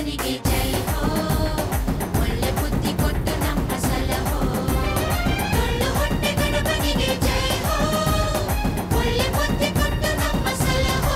ಗಣಪನಿಗೆ ಜೈ ಹೋ ಒಳ್ಳೆ ಬುದ್ಧಿ ಕೊಟ್ಟು ನಮ್ಮ ಸಲಹೋ ಡೊಳ್ಳು ಹೊಟ್ಟೆ ಗಣಪನಿಗೆ ಜೈ ಹೋ ಒಳ್ಳೆ ಬುದ್ಧಿ ಕೊಟ್ಟು ನಮ್ಮ ಸಲಹೋ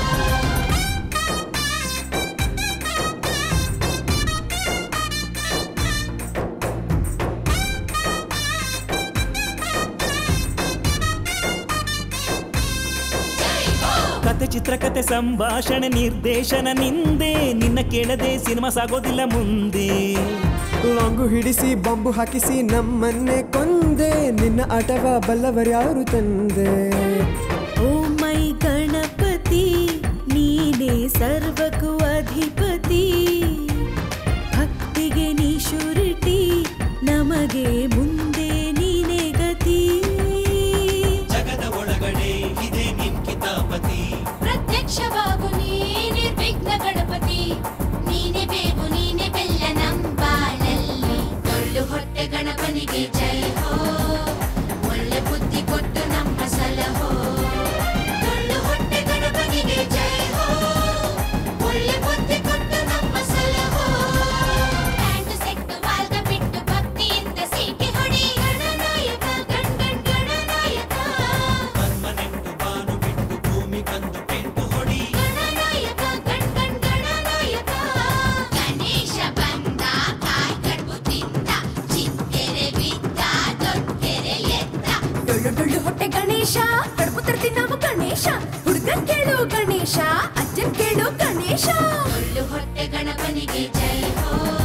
ಕತೆ ಚಿತ್ರಕತೆ ಸಂಭಾಷಣೆ ನಿರ್ದೇಶನ ನಿಂದೆ ನಿನ್ನ ಕೇಳದೆ ಸಿನಿಮಾ ಸಾಗೋದಿಲ್ಲ ಮುಂದೆ ಲಾಂಗು ಹಿಡಿಸಿ ಬಾಂಬು ಹಾಕಿಸಿ ನಮ್ಮನ್ನೇ ಕೊಂದೆ ನಿನ್ನ ಆಟವ ಬಲ್ಲವರ್ಯಾರು ತಂದೆ ಓ ಮೈ ಗಣಪತಿ ನೀನೇ ಸರ್ವಕ್ಕೂ ಅಧಿಪತಿ ಭಕ್ತಿಗೆ ನೀ ಶೂರಿಟಿ ನಮಗೆ ಮುಂದೆ ನೀನೇ ಗತಿ ಜಗದ ಒಳಗಡೆ ಇದೆ ನಿನ್ ಕಿತಾಪತಿ ಪ್ರತ್ಯಕ್ಷವಾಗು ನೀ ನಿರ್ವಿಘ್ನ ಗಣಪತಿ ನೀನೆ ಬೇವು ನೀನೆ ಬೆಲ್ಲ ನಂಬಾಳಲ್ಲಿ ಡೊಳ್ಳು ಹೊಟ್ಟೆ ಗಣಪನಿಗೆ ಜೈ ಹೋ ಒಳ್ಳೆ ಬುದ್ಧಿ ಕೊಟ್ಟು ನಮ್ಮ ಸಲಹೋ ಡೊಳ್ಳು ಹೊಟ್ಟೆ ಗಣಪನಿಗೆ ಜೈ ಹೋ ಒಳ್ಳೆ ಬುದ್ಧಿ ಕೊಟ್ಟು ನಮ್ಮ ಸಲಹೋ ಪ್ಯಾಂಟು ಸೆಟ್ಟು ವಾಲ್ಗ ಬಿಟ್ಟು ಭಕ್ತಿಯಿಂದ ಸೀಟಿ ಹೊಡಿ ಗಣನಾಯಕ ಗಣ್ ಗಣ್ ಗಣನಾಯಕ ಮನ್ಮನೆಂಟು ಬಾನು ಬಿಟ್ಟು ಭೂಮಿ ಕಂದು ಪೆಂಟು ಹೊಡಿ ಗಣನಾಯಕ ಗಣ್ ಗಣ್ ಗಣನಾಯಕ ಗಣೇಶ ಬಂದ ಕಾಯ್ ಕಡ್ಬು ತಿಂದ ಚಿಕ್ಕೆರೆ ಬಿದ್ದ ದೊಡ್ಡೆರೆ ಎದ್ದ ಡೊಳ್ಳು ಡೊಳ್ಳು ಹೊಟ್ಟೆ ಗಣೇಶ ಕಡುಬು ತರ್ತೀವಿ ನಾವು ಗಣೇಶ ಹುಡುಗನ್ ಕೇಳು ಗಣೇಶ ಅಜ್ಜನ್ ಕೇಳು ಗಣೇಶ ಡೊಳ್ಳು ಹೊಟ್ಟೆ ಗಣಪನಿಗೆ ಜೈ ಹೋ